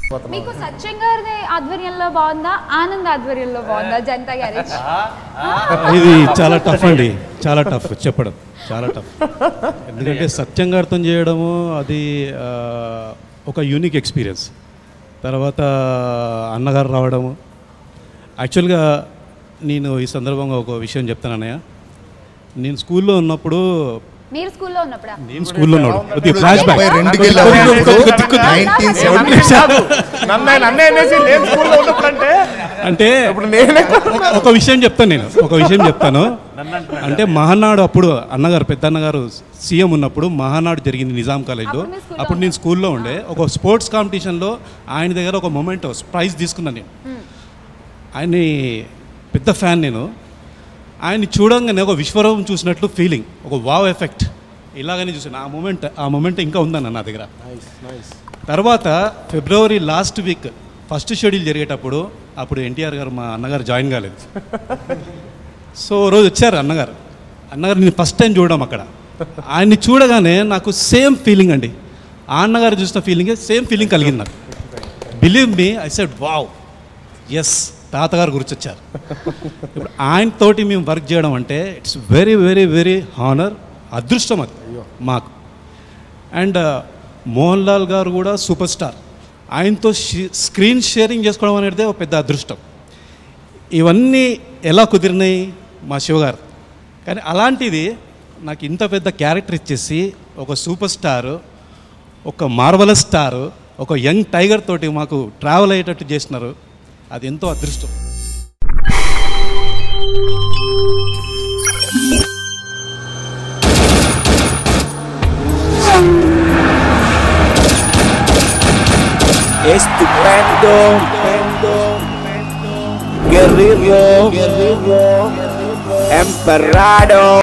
మీకు సత్యం గారి ఆధ్వర్యంలో బాగుందా, ఆనంద్ ఆధ్వర్యంలో బాగుందా జనతా గ్యారేజ్? ఇది చాలా టఫ్ అండి, చాలా టఫ్ చెప్పడం, చాలా టఫ్. ఎందుకంటే సత్యం గారితో చేయడము అది ఒక యూనిక్ ఎక్స్పీరియన్స్. తర్వాత అన్నగారు రావడము. యాక్చువల్గా నేను ఈ సందర్భంగా ఒక విషయం చెప్తాను అన్నయ్య. నేను స్కూల్లో ఉన్నప్పుడు, మీరు స్కూల్లో ఉన్నప్పుడు, నేను స్కూల్లో ఉన్నాడు ఫ్లాష్ బ్యాక్ అంటే ఒక విషయం చెప్తాను, నేను ఒక విషయం చెప్తాను. అంటే మహానాడు అప్పుడు అన్నగారు, పెద్ద అన్నగారు సీఎం ఉన్నప్పుడు మహానాడు జరిగింది నిజాం కాలేజ్లో. అప్పుడు నేను స్కూల్లో ఉండే. ఒక స్పోర్ట్స్ కాంపిటీషన్లో ఆయన దగ్గర ఒక మొమెంటో ప్రైజ్ తీసుకున్నాను నేను. ఆయన్ని పెద్ద ఫ్యాన్ నేను. ఆయన్ని చూడంగానే ఒక విశ్వరూపం చూసినట్లు ఫీలింగ్, ఒక వావ్ ఎఫెక్ట్ ఇలాగనే చూసాను. ఆ మూమెంట్ ఇంకా ఉందన్న నా దగ్గర. తర్వాత February last week first schedule జరిగేటప్పుడు అప్పుడు ఎన్టీఆర్ గారు, మా అన్నగారు జాయిన్ కాలేదు. సో రోజు వచ్చారు అన్నగారు నేను ఫస్ట్ టైం చూడడం అక్కడ. ఆయన్ని చూడగానే నాకు సేమ్ ఫీలింగ్ అండి, ఆ అన్నగారు చూసిన ఫీలింగే సేమ్ ఫీలింగ్ కలిగింది నాకు. Believe me, I said wow, yes, తాతగారు గుర్తొచ్చారు. ఇప్పుడు ఆయనతోటి మేము వర్క్ చేయడం అంటే it's very very very honour, అదృష్టం అది మాకు. అండ్ మోహన్ లాల్ గారు కూడా సూపర్ స్టార్, ఆయనతో స్క్రీన్ షేరింగ్ చేసుకోవడం అనేది ఒక పెద్ద అదృష్టం. ఇవన్నీ ఎలా కుదిరినాయి మా శివగారు. కానీ అలాంటిది నాకు ఇంత పెద్ద క్యారెక్టర్ ఇచ్చేసి ఒక సూపర్ స్టారు, ఒక మార్వలస్ స్టారు, ఒక యంగ్ టైగర్ తోటి మాకు ట్రావెల్ అయ్యేటట్టు చేసినారు. అది ఎంతో అదృష్టం. Estupendo, guerrero, emperrado.